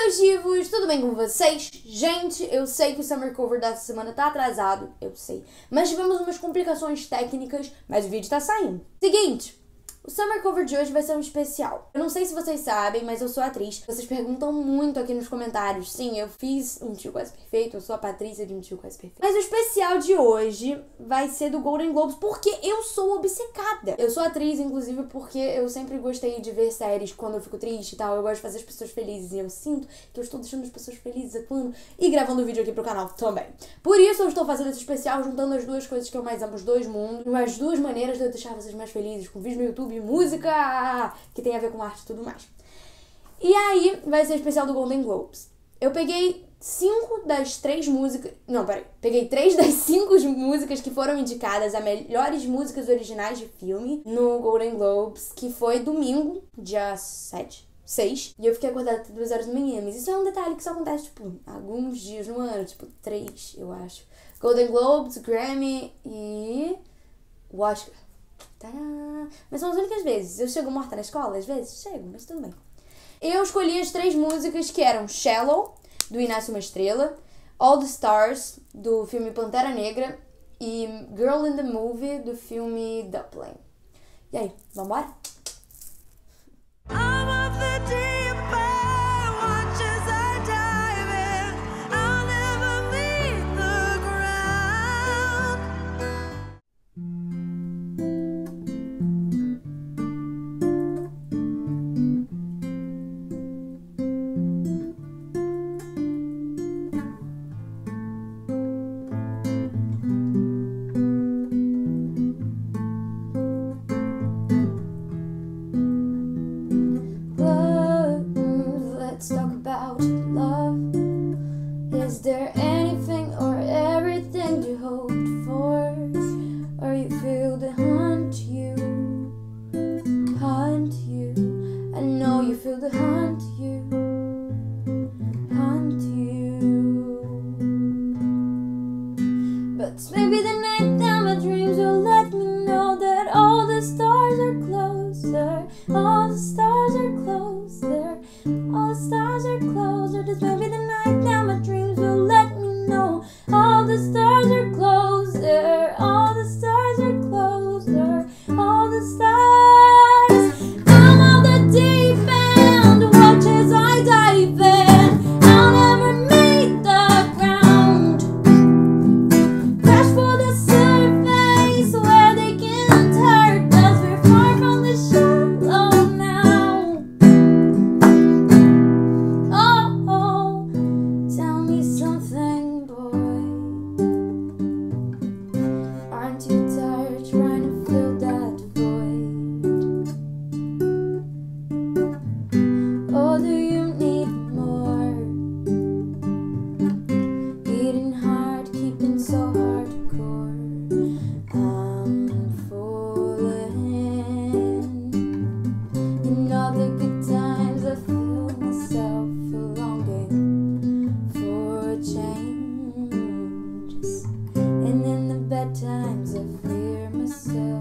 Meus divos, tudo bem com vocês? Gente, eu sei que o Summer Cover dessa semana tá atrasado, eu sei. Mas tivemos umas complicações técnicas, mas o vídeo tá saindo. Seguinte, o Summer Cover de hoje vai ser um especial. Eu não sei se vocês sabem, mas eu sou atriz. Vocês perguntam muito aqui nos comentários. Sim, eu fiz Um Tio Quase Perfeito, eu sou a Patrícia de Um Tio Quase Perfeito. Mas o especial de hoje vai ser do Golden Globes, porque eu sou obcecada. Eu sou atriz, inclusive, porque eu sempre gostei de ver séries quando eu fico triste e tal. Eu gosto de fazer as pessoas felizes e eu sinto que eu estou deixando as pessoas felizes atuando e gravando vídeo aqui pro canal também. Por isso eu estou fazendo esse especial juntando as duas coisas que eu mais amo, os dois mundos, as duas maneiras de eu deixar vocês mais felizes, com vídeo no YouTube, música que tem a ver com arte e tudo mais. E aí vai ser especial do Golden Globes. Eu peguei 5 das 3 músicas... Não, peraí. Peguei 3 das 5 músicas que foram indicadas a melhores músicas originais de filme no Golden Globes, que foi domingo, dia 6. E eu fiquei acordada até 2 horas da manhã. Mas isso é um detalhe que só acontece, tipo, alguns dias no ano. Tipo, 3, eu acho. Golden Globes, Grammy e... o Oscar. Tadá. Mas são as únicas vezes. Eu chego morta na escola, às vezes? Chego, mas tudo bem. Eu escolhi as 3 músicas que eram Shallow, do Nasce Uma Estrela, All the Stars, do filme Pantera Negra, e Girl in the Movie, do filme Dumpling. E aí, vambora? Let's talk about love. Is there anything or everything you hoped for? Or you feel the hunt you? I know you feel the hunt you. But maybe the night that my dreams will let me know that all the stars are closer. All the stars are closer. All the stars are closer. Just maybe the night that my dreams will let me know. All the stars are closer. All the stars are closer. All the stars. I'm on the deep end. Watch as I dive in. I'll never meet the ground. Crash for the surface where they can't hurt us. We're far from the shallow now. Oh, tell me something, boy. Aren't you tired trying to fill that void? Or do you need more? Eating hard, keeping so hardcore. I'm falling. In all the good times I feel myself longing for changes, and in the bad times I fear myself.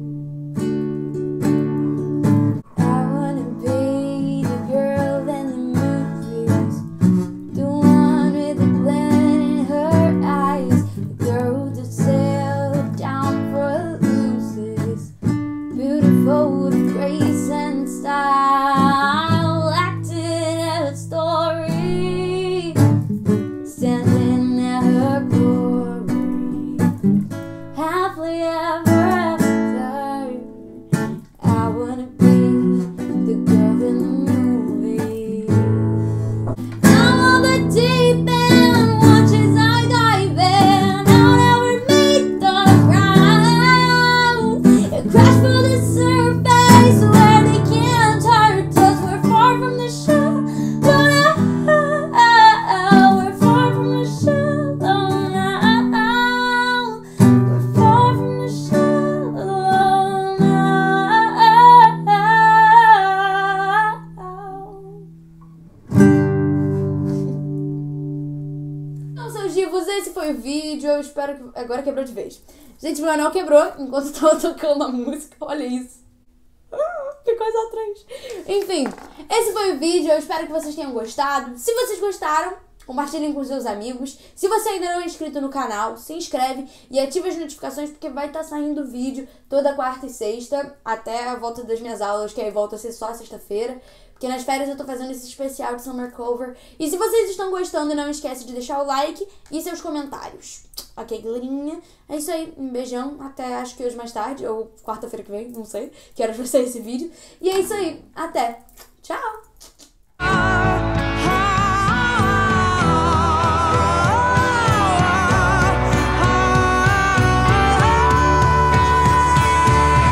I wanna be the girl in the movies, the one with the glint in her eyes, the girl that sailed down for loses, beautiful with grace and style, acting out a story, standing at her glory, happily ever after. I wanna be the girl in the movie. I'm on the deep end, watch as I dive in. I'll never meet the ground. It crash for the surface where they can't hurt us. We're far from the shallow now. We're far from the shallow now. We're far from the shallow now. Então, seus divos, esse foi o vídeo. Eu espero que... Agora quebrou de vez. Gente, meu anel quebrou enquanto eu tava tocando a música. Olha isso. Ficou coisa atrás. Enfim, esse foi o vídeo. Eu espero que vocês tenham gostado. Se vocês gostaram, compartilhem com seus amigos. Se você ainda não é inscrito no canal, se inscreve e ativa as notificações, porque vai estar saindo vídeo toda quarta e sexta, até a volta das minhas aulas, que aí volta a ser só sexta-feira. Porque nas férias eu tô fazendo esse especial de Summer Cover. E se vocês estão gostando, não esquece de deixar o like e seus comentários. Ok, galerinha? É isso aí. Um beijão. Até acho que hoje mais tarde, ou quarta-feira que vem, não sei. Que horas vai sair esse vídeo. E é isso aí. Até. Tchau!